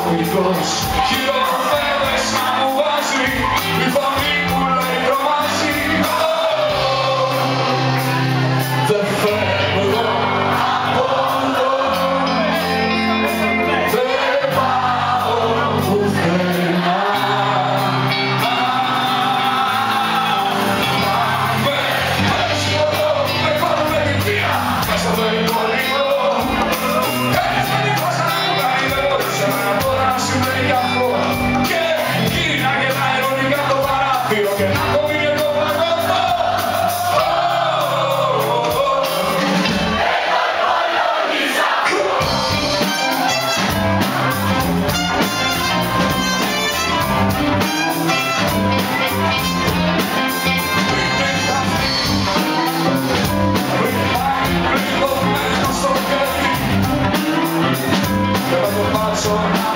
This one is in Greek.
Αμυντικός χειροπέδες να μου βάζει η φωνή που λέει τρομάζει. Δεν φεύγω από εδώ, δεν πάω πουθενά. Με έσχολο, με κόλλω με την βία μέσα από το κολλήγο. Και να κόβει και το παγωτό. Εγώ υπολογίσα. Πριν το μένο στο κέφι και θα το πάτσω να